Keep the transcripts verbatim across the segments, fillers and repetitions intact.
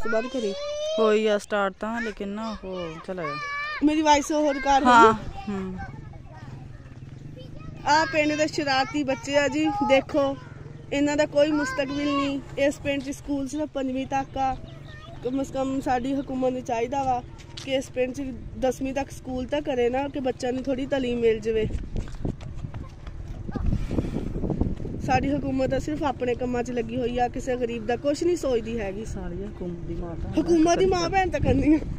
तो बाद करी हो या स्टार्ट था लेकिन ना हो चला गया मेरी वॉइस ओवर कर हाँ आ पिंड दे शरारती बच्चे आ जी देखो इन्हां दा कोई मुस्तकबिल नहीं इस पिंड च स्कूल सिर्फ पंजवीं तक आ कम से कम साडी हुकूमत नूं चाहीदा वा कि इस पिंड च दसवीं तक स्कूल तक करे ना कि बच्चों नूं थोड़ी तालीम मिल जाए साडी हुकूमत सिर्फ अपने कम्मां च लगी हुई है किसी गरीब दा कुछ नहीं सोचती हैगी सारी हुकूमत दी मां तां हुकूमत दी मां भैन तां करनी है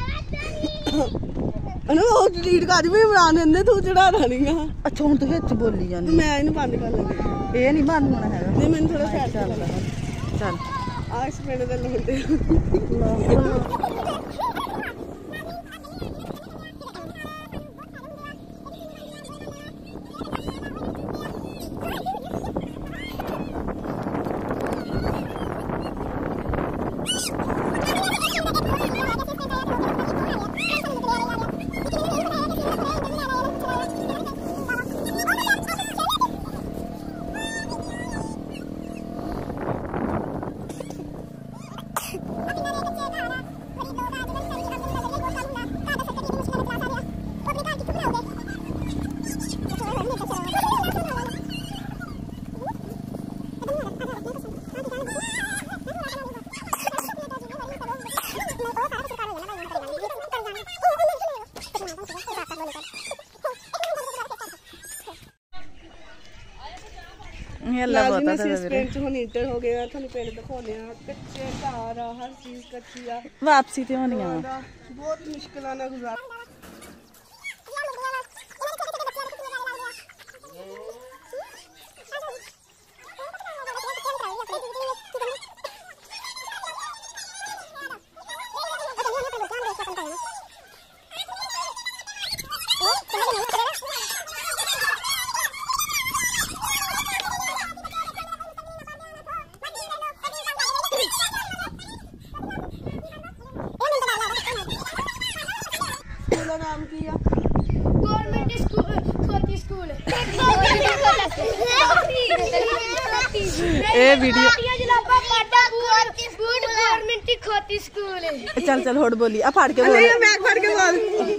अनु वो डिलीट कर भी इमरान ने तू चढ़ा नहीं है अच्छा हुण तू विच बोली जानी मैं इन्हू बंद कर लगी ये नहीं बंद होना है नहीं मैंने थोड़ा साइड चल चल आ इस पिंड दे लोंडे इंटर हो गया पिंड दिखाने कच्चे घर हर चीज कच्ची आ वापसी ते होनी आ बहुत मुश्किल ना गुजारा नाम की गवर्नमेंट स्कूल छोटी स्कूल ए वीडियो गवर्नमेंट छोटी स्कूल चल चल होड़ बोली आ फाड़ के बोल मैं फाड़ के बोल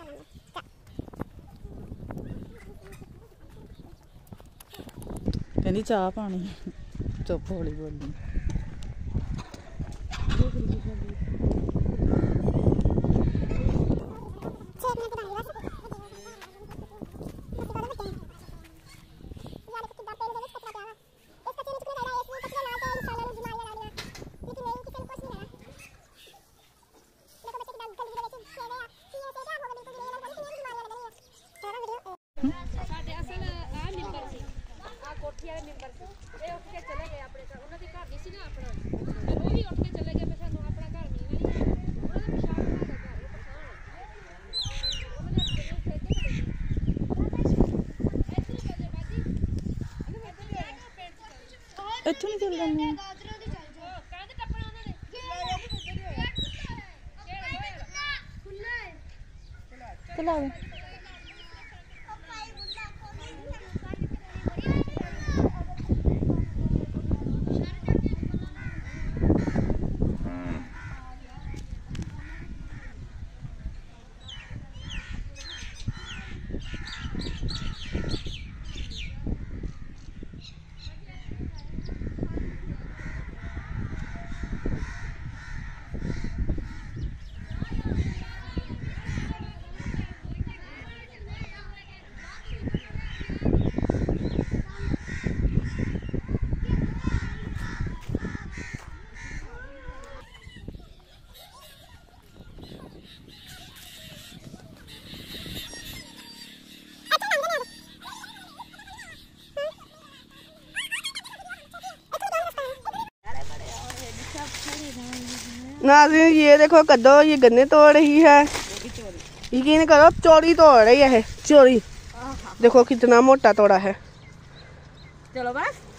कहनी चाह पानी चुप हौली बोली इत्थों नहीं चल जाने चला नाज़रीन ये देखो कद्दो ये गन्ने तोड़ रही है। यकीन करो चोरी तोड़ रही है, चोरी। देखो कितना मोटा तोड़ा है। चलो बस।